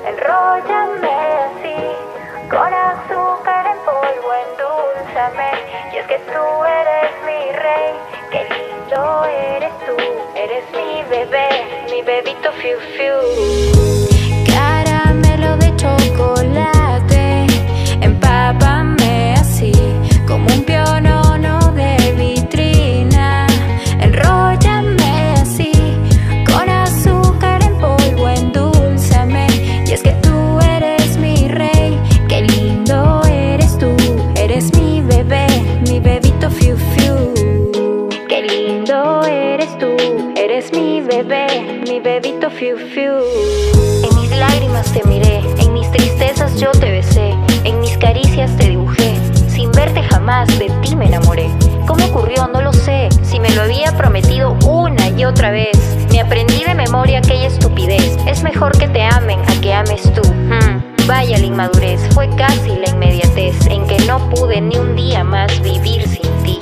Enróllame así, con azúcar en polvo, endulzame. Y es que tú eres mi rey, qué lindo eres tú. Eres mi bebito fiu fiu. Caramelo de chocolate, empápame así, como un pionono de vitrina. Enróllame así, con azúcar en polvo, endulzame. Y es que tú eres mi rey, qué lindo eres tú. Eres mi bebito fiu fiu. Qué lindo eres tú, eres mi bebito fiu fiu. En mis lágrimas te miré, en mis tristezas yo te besé, en mis caricias te dibujé. Sin verte jamás de ti me enamoré. ¿Cómo ocurrió? No lo sé. Si me lo había prometido una y otra vez. Me aprendí de memoria aquella estupidez. Es mejor que te amen a que ames tú. Vaya la inmadurez, fue casi la inmediatez en que no pude ni un día más vivir sin ti.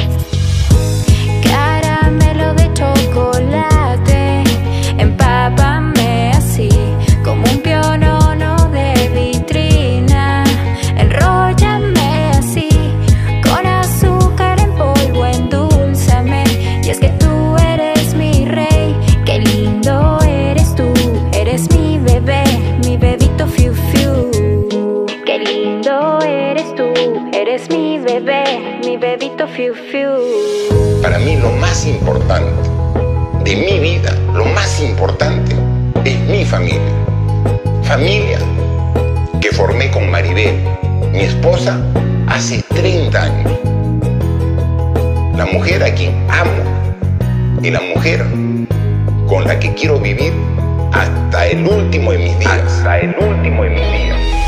Caramelo de chocolate, empápame así, como un pionono de vitrina. Enróllame así, con azúcar en polvo, endulzame. Y es que tú eres mi rey, qué lindo eres tú. Eres mi bebito fiu fiu. Qué lindo eres tú, eres mi bebito fiu fiu. Para mí lo más importante de mi vida, lo más importante es mi familia. Familia que formé con Maribel, mi esposa, hace 30 años. La mujer a quien amo y la mujer con la que quiero vivir hasta el último de mis días. Hasta el último de mis días.